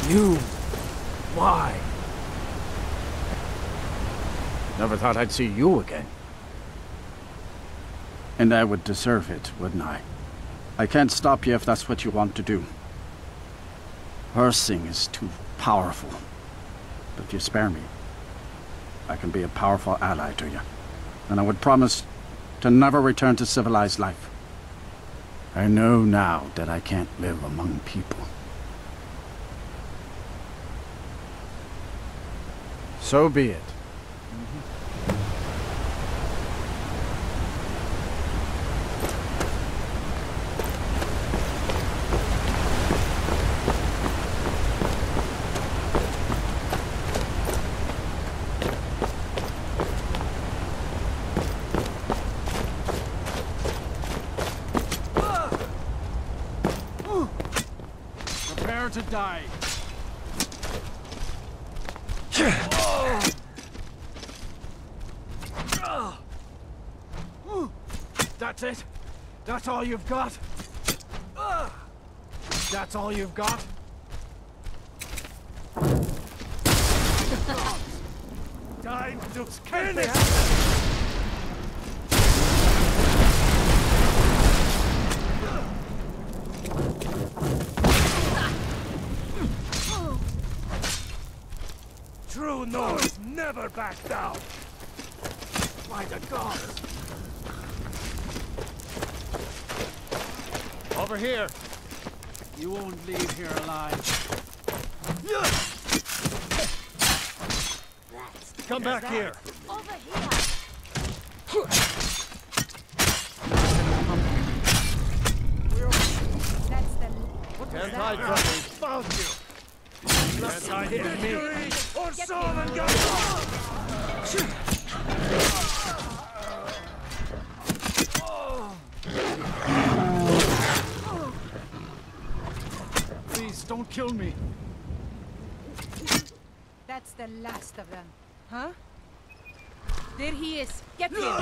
You? Why? Never thought I'd see you again. And I would deserve it, wouldn't I? I can't stop you if that's what you want to do. Hersing is too powerful. But if you spare me, I can be a powerful ally to you. And I would promise to never return to civilized life. I know now that I can't live among people. So be it. Prepare to die. That's it? That's all you've got? That's all you've got? Time to finish! True North never back down! By the gods! Over here! You won't leave here alive. Come back here! Over here! That's the... Can't hide from me! Found you! Can't hide from me! Or Solomon got Please, don't kill me. That's the last of them. Huh? There he is. Get him!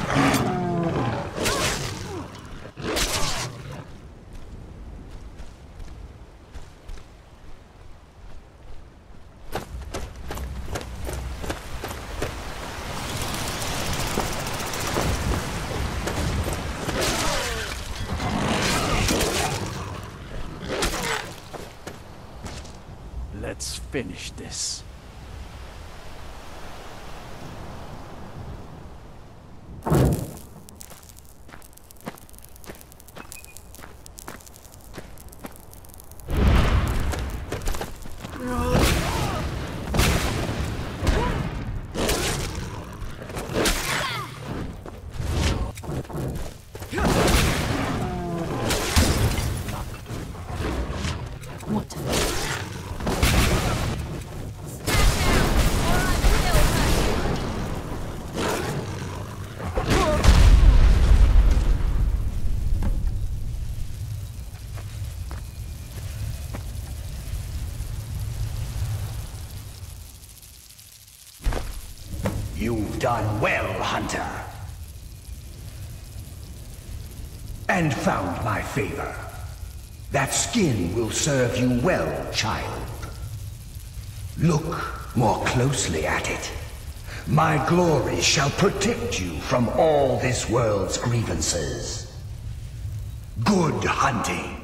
Let's finish this. You've done well, Hunter. And found my favor. That skin will serve you well, child. Look more closely at it. My glory shall protect you from all this world's grievances. Good hunting.